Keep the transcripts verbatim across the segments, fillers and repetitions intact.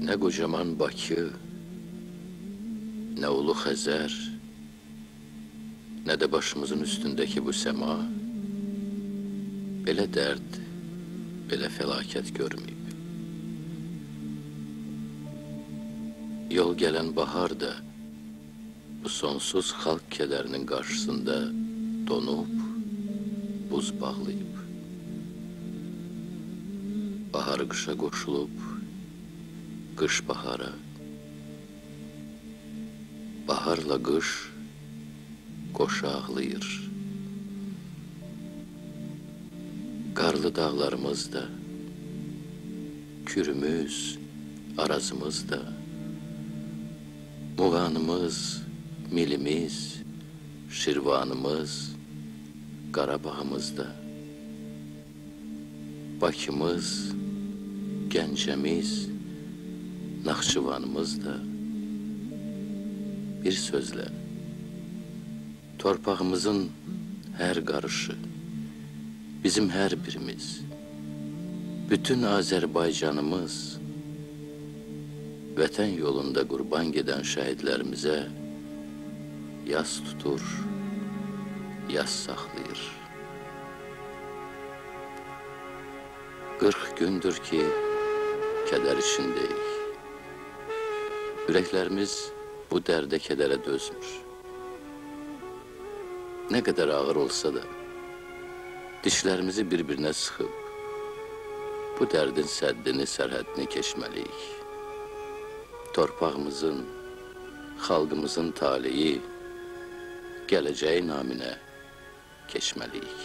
Ne kocaman Bakı, ne ulu Xəzər, ne de başımızın üstündeki bu sema, belə dərd, belə fəlakət görməyib. Yol gələn bahar da bu sonsuz xalq kədərinin qarşısında donub, buz bağlayıb. Bahar qışa qoşulub, qış bahara, baharla qış qoşa ağlayır. Qarlı dağlarımız da, kürümüz, arazımız da, Muğanımız, milimiz, Şirvanımız, Qarabağımız da, Bakımız, Gəncəmiz, Naxçıvanımız da, bir sözlə, torpağımızın hər qarışı, bizim hər birimiz, bütün Azərbaycanımız, vətən yolunda qurban gedən şəhidlərimizə yas tutur, yas saxlayır. Qırx gündür ki, kədər içindəyik. Ürəklərimiz bu dərdə, kədərə dözmür. Nə qədər ağır olsa da, dişlərimizi bir-birinə sıxıb, bu dərdin səddini, sərhədini keçməliyik. Torpağımızın, xalqımızın taleyi, gələcəyi naminə keçməliyik.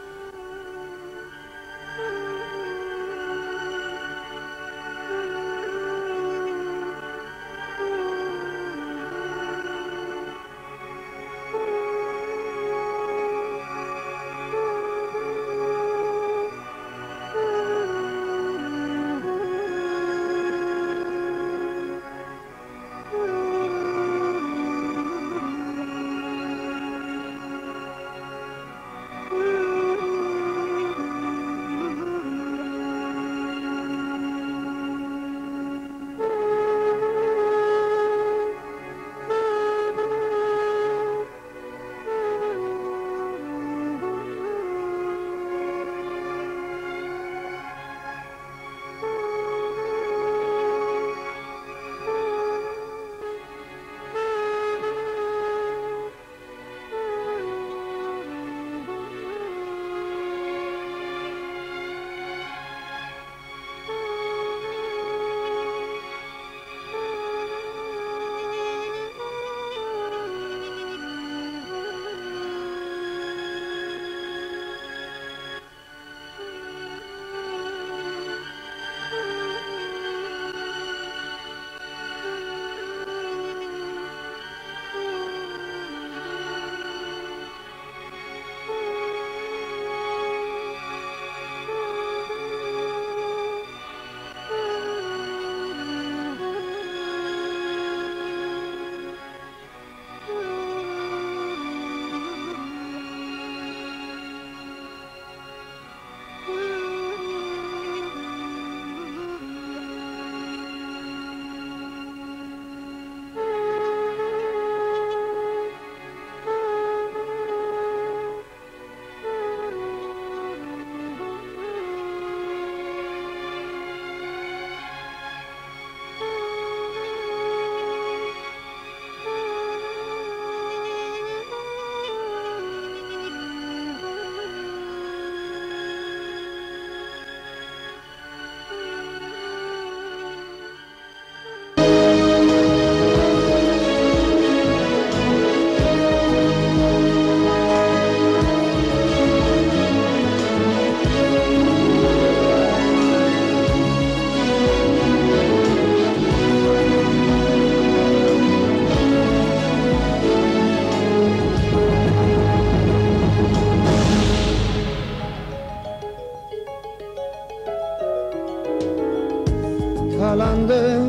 Talandı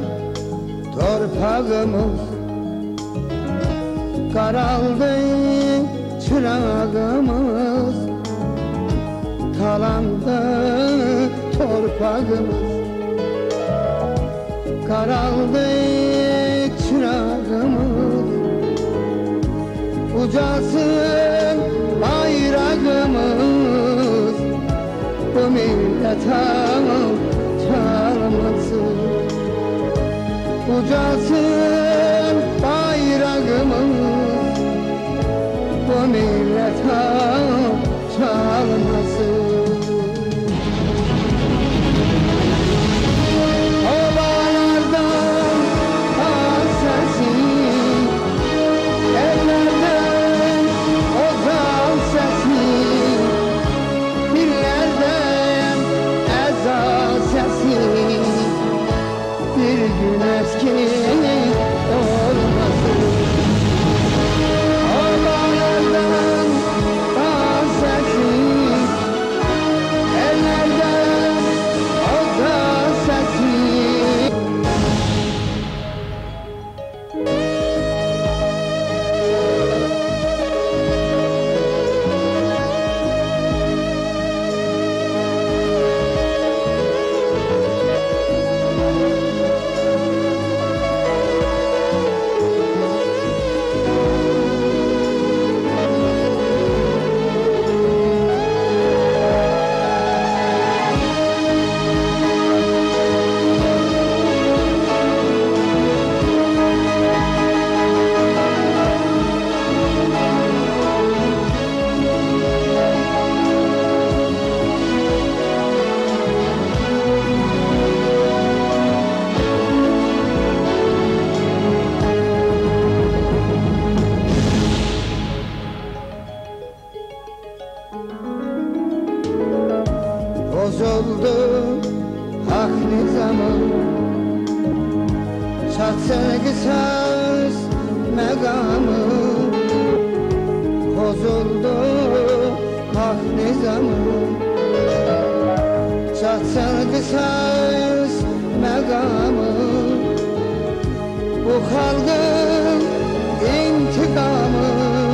torpağımız, karaldı çırağımız. Talandı torpağımız, karaldı çırağımız, ucasın bayrağımız, bu millet çalmasın. Ucasın bayrağımız, bu millet çalmasın. Obalardan az sesi, ellerden ozan sesi, dillerden ezan sesi, bir gün eski olmasın. Obalardan az sesi, ellerden ozan sesi. Bozuldu hak nizamı, çatsın kısas megamı. Bozuldu hak nizamı, çatsın kısas megamı. Bu halkın intikamı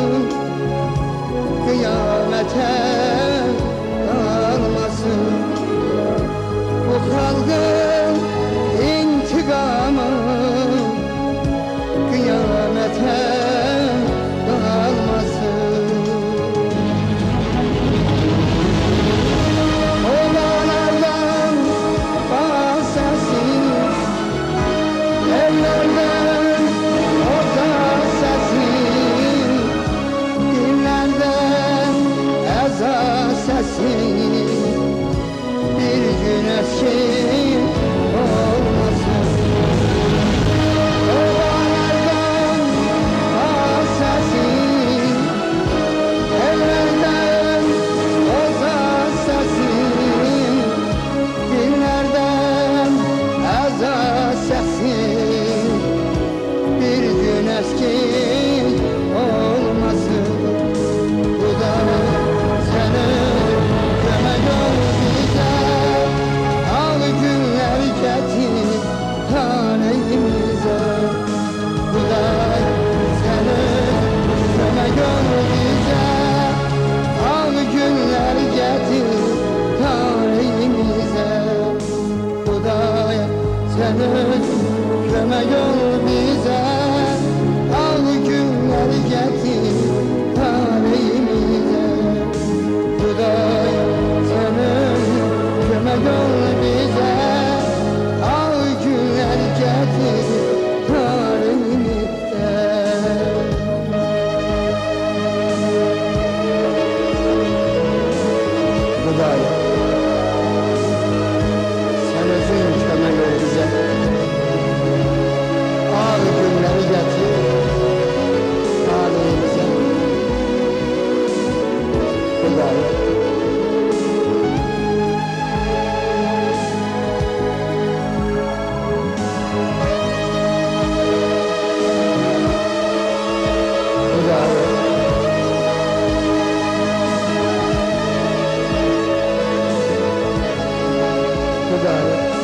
kıyamete kalmasın. Bu halkın intikamı kıyamete kalmasın. Obalardan bahsesiz, ellerden ozan sesi, dillerden ezan sesi, bir gün eski olmasın. Obalardan bahsesiz, ellerden ozan sesi, dillerden ezan sesi, bir gün eski olmasın. Bu da senin kömek ol bize, al günler getir taneyimize. Bu da senin kömek ol bize, al günler getir taneyimize. Bu da senin kömek ol bize, al günler getir taneyimize. Bu da senin kömek ol bize, al günler getir tarihimizde. Bu da sen özün kömek ol bize, al günleri getir tarihimize. Bu da bu da